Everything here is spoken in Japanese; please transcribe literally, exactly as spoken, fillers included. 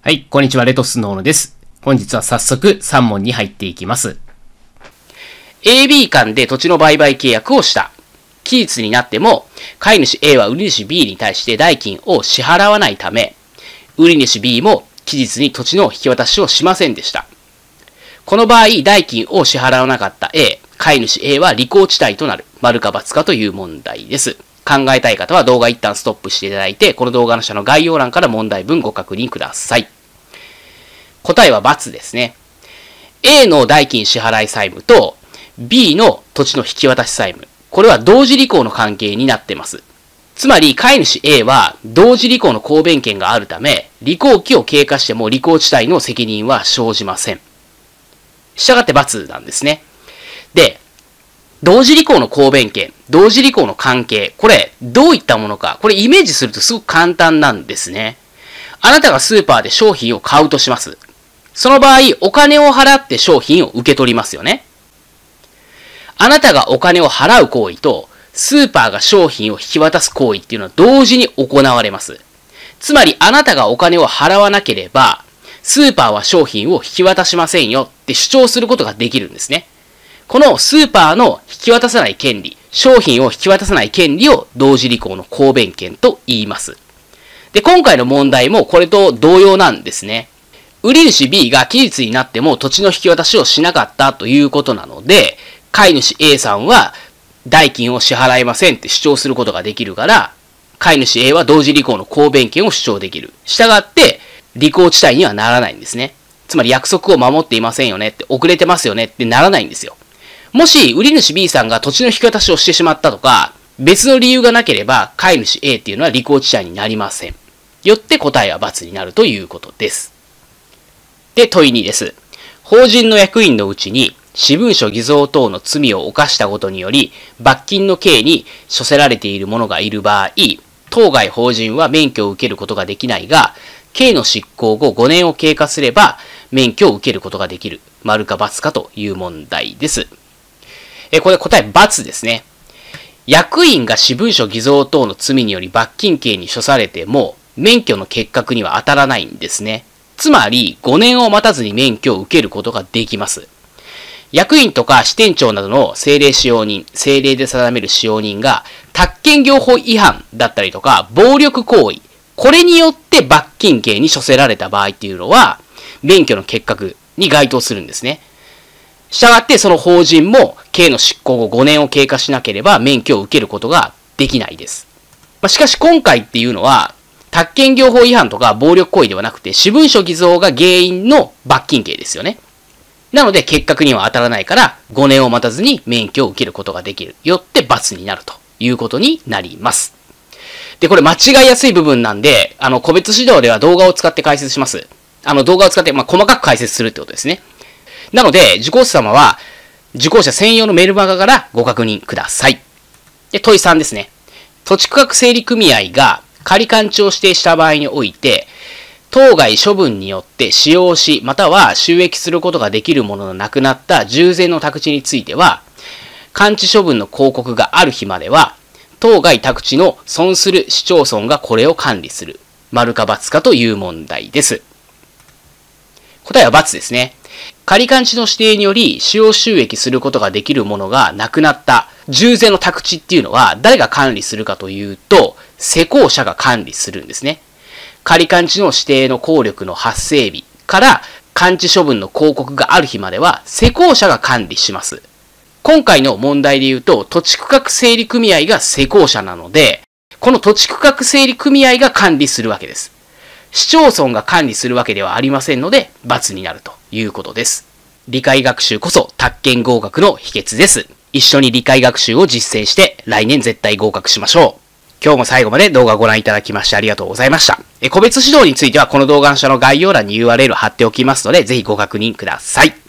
はい、こんにちは、レトスノーノです。本日は早速さん問に入っていきます。エービー 間で土地の売買契約をした。期日になっても、買い主 A は売り主 B に対して代金を支払わないため、売り主 B も期日に土地の引き渡しをしませんでした。この場合、代金を支払わなかった A、買い主 A は履行地帯となる。丸か×かという問題です。考えたい方は動画一旦ストップしていただいて、この動画の下の概要欄から問題文ご確認ください。答えは×ですね。A の代金支払い債務と B の土地の引き渡し債務。これは同時履行の関係になっています。つまり、買い主 A は同時履行の公弁権があるため、履行期を経過しても履行地帯の責任は生じません。したがって×なんですね。で、同時履行の公弁権、同時履行の関係、これどういったものか、これイメージするとすごく簡単なんですね。あなたがスーパーで商品を買うとします。その場合、お金を払って商品を受け取りますよね。あなたがお金を払う行為と、スーパーが商品を引き渡す行為っていうのは同時に行われます。つまり、あなたがお金を払わなければ、スーパーは商品を引き渡しませんよって主張することができるんですね。このスーパーの引き渡さない権利、商品を引き渡さない権利を同時履行の公弁権と言います。で、今回の問題もこれと同様なんですね。売り主 B が期日になっても土地の引き渡しをしなかったということなので、買い主 A さんは代金を支払いませんって主張することができるから、買い主 A は同時履行の公弁権を主張できる。したがって、履行地帯にはならないんですね。つまり約束を守っていませんよねって、遅れてますよねってならないんですよ。もし、売り主 B さんが土地の引き渡しをしてしまったとか、別の理由がなければ、買い主 A っていうのは履行地帯になりません。よって答えは×になるということです。で、問いにです。法人の役員のうちに、私文書偽造等の罪を犯したことにより、罰金の刑に処せられている者がいる場合、当該法人は免許を受けることができないが、刑の執行後ごねんを経過すれば、免許を受けることができる。丸か×かという問題です。え、これ答え×ですね。役員が私文書偽造等の罪により罰金刑に処されても、免許の欠格には当たらないんですね。つまり、ごねんを待たずに免許を受けることができます。役員とか支店長などの政令使用人、政令で定める使用人が、宅建業法違反だったりとか、暴力行為、これによって罰金刑に処せられた場合っていうのは、免許の欠格に該当するんですね。したがって、その法人も、刑の執行後ごねんを経過しなければ、免許を受けることができないです。まあ、しかし、今回っていうのは、宅建業法違反とか暴力行為ではなくて、私文書偽造が原因の罰金刑ですよね。なので、欠格には当たらないから、ごねんを待たずに免許を受けることができる。よって×になるということになります。で、これ間違いやすい部分なんで、あの、個別指導では動画を使って解説します。あの、動画を使って、まあ、細かく解説するってことですね。なので、受講者様は、受講者専用のメルマガからご確認ください。で、問いさんですね。土地区画整理組合が、仮勘地を指定した場合において、当該処分によって使用し、または収益することができるもののなくなった従前の宅地については、勘地処分の広告がある日までは、当該宅地の損する市町村がこれを管理する。丸か×かという問題です。答えは×ですね。仮勘地の指定により使用収益することができるものがなくなった従前の宅地っていうのは誰が管理するかというと、施工者が管理するんですね。仮勘地の指定の効力の発生日から勘地処分の広告がある日までは施工者が管理します。今回の問題で言うと土地区画整理組合が施工者なので、この土地区画整理組合が管理するわけです。市町村が管理するわけではありませんので×になるということです。理解学習こそ宅建合格の秘訣です。一緒に理解学習を実践して来年絶対合格しましょう。今日も最後まで動画をご覧いただきましてありがとうございました。え個別指導についてはこの動画の下の概要欄に ユーアールエル 貼っておきますのでぜひご確認ください。